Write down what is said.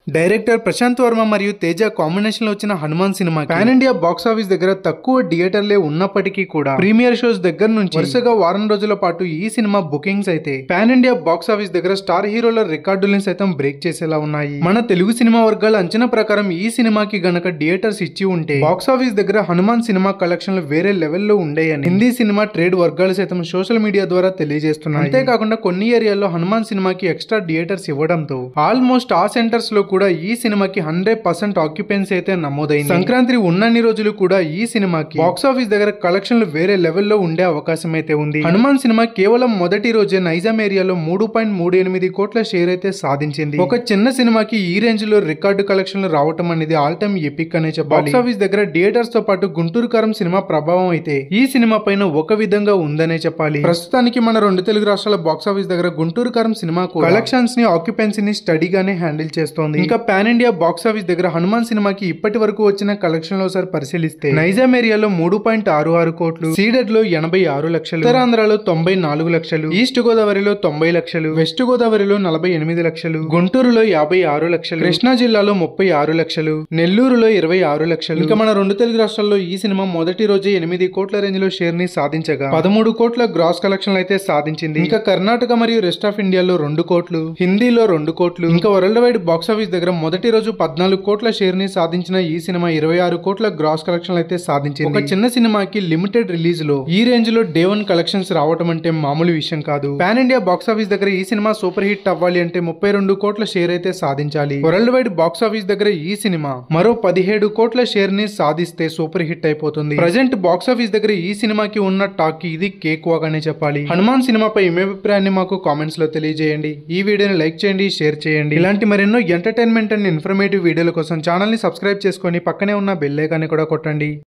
Director Prashanth Varma మరియు Teja combination లో వచ్చిన Hanuman cinema pan India box office దగ్గర తక్కువ థియేటర్లే ఉన్నప్పటికీ కూడా ప్రీమియర్ షోస్ దగ్గర నుంచి వరుసగా వారం రోజుల పాటు ఈ సినిమా బుకింగ్స్ అయితే పాన్ ఇండియా బాక్స్ ఆఫీస్ దగ్గర స్టార్ హీరోల రికార్డుల్ని సైతం బ్రేక్ చేసేలా ఉన్నాయి. మన తెలుగు సినిమా వర్గాల అంచనా ప్రకారం ఈ సినిమాకి గనక థియేటర్స్ ఇచ్చి ఉంటే బాక్స్ ఆఫీస్ దగ్గర హనుమాన్ సినిమా కలెక్షన్లు వేరే లెవెల్లో ఉండేయని హిందీ సినిమా ట్రేడ్ వర్గాలు సైతం సోషల్ మీడియా ద్వారా తెలియజేస్తున్నాయి. అంతేకాకుండా కొన్ని ఏరియాల్లో హనుమాన్ సినిమాకి ఎక్స్ట్రా థియేటర్స్ ఇవ్వడంతో ఆల్మోస్ట్ ఆ సెంటర్స్ లో కూడా ఈ సినిమాకి 100% ఆక్యుపెన్సీ అయితే నమోదైంది. సంక్రాంతి ఉన్నన్ని రోజులు కూడా ఈ సినిమాకి బాక్స్ ఆఫీస్ దగ్గర కలెక్షన్లు వేరే లెవెల్లో ఉండే అవకాశం అయితే ఉంది. హనుమాన్ సినిమా కేవలం మొదటి రోజే నైజాం ఏరియాలో 3.38 కోట్ల షేర్ అయితే సాధించింది. ఒక చిన్న సినిమాకి ఈ రేంజ్ లో రికార్డు కలెక్షన్లు రావటం అనేది ఆల్ టైమ్ ఎపిక్ అనే చెప్పాలి. బాక్స్ ఆఫీస్ దగ్గర థియేటర్స్ తో పాటు గుంటూరు కారం సినిమా ప్రభావం అయితే ఈ సినిమా పైన ఒక విధంగా ఉందనే చెప్పాలి. ప్రస్తుతానికి మన రెండు తెలుగు రాష్ట్రాల బాక్స్ ఆఫీస్ దగ్గర గుంటూరు కారం సినిమా కలెక్షన్స్ ని ఆక్యుపెన్సీని స్టడీగానే హ్యాండిల్ చేస్తోంది. ఇంకా పాన్ ఇండియా బాక్స్ ఆఫీస్ దగ్గర హనుమాన్ సినిమాకి ఇప్పటి వరకు వచ్చిన కలెక్షన్ లో ఒకసారి పరిశీలిస్తే నైజాం ఏరియాలో 3.66 కోట్లు, సీడెడ్ లో 86 లక్షలు, ఉత్తరాంధ్రలో 94 లక్షలు, ఈస్ట్ గోదావరిలో 90 లక్షలు, వెస్ట్ గోదావరిలో 48 లక్షలు, గుంటూరులో 56 లక్షలు, కృష్ణా జిల్లాలో 36 లక్షలు, నెల్లూరులో 26 లక్షలు. ఇంకా మన రెండు తెలుగు రాష్ట్రాల్లో ఈ సినిమా మొదటి రోజే 8 కోట్ల రేంజ్ లో షేర్ ని సాధించగా 13 కోట్ల గ్రాస్ కలెక్షన్ అయితే సాధించింది. ఇంకా కర్ణాటక మరియు రెస్ట్ ఆఫ్ ఇండియాలో 2 కోట్లు, హిందీలో 2 కోట్లు, ఇంకా వరల్డ్ వైడ్ బాక్స్ ఆఫీస్ దగ్గర మొదటి రోజు 14 కోట్ల షేర్ ని సాధించిన ఈ సినిమా 26 కోట్ల గ్రాస్ కలెక్షన్ అయితే సాధించింది. ఒక చిన్న సినిమాకి లిమిటెడ్ రిలీజ్ లో ఈ రేంజ్ లో డే 1 కలెక్షన్స్ రావటం అంటే మామూలు విషయం కాదు. పాన్ ఇండియా బాక్స్ ఆఫీస్ దగ్గర ఈ సినిమా సూపర్ హిట్ అవ్వాలి అంటే 32 కోట్ల షేర్ అయితే సాధించాలి. వరల్డ్ వైడ్ బాక్స్ ఆఫీస్ దగ్గర ఈ సినిమా మరో 17 కోట్ల షేర్ ని సాధిస్తే సూపర్ హిట్ అయిపోతుంది. ప్రజెంట్ బాక్స్ ఆఫీస్ దగ్గర ఈ సినిమాకి ఉన్న టాక్ కి ఇది కేక్ వాక్ అనే చెప్పాలి. హనుమాన్ సినిమాపై మీ అభిప్రాయాన్ని మాకు కామెంట్స్ లో తెలియజేయండి. ఈ వీడియోని లైక్ చేయండి, షేర్ చేయండి. ఇలాంటి మరెన్నో ఎంటర్టైన్మెంట్ అండ్ ఇన్ఫర్మేటివ్ వీడియోల కోసం ఛానల్ ని సబ్స్క్రైబ్ చేసుకొని పక్కనే ఉన్న బెల్ ఐకాన్ ని కూడా కొట్టండి.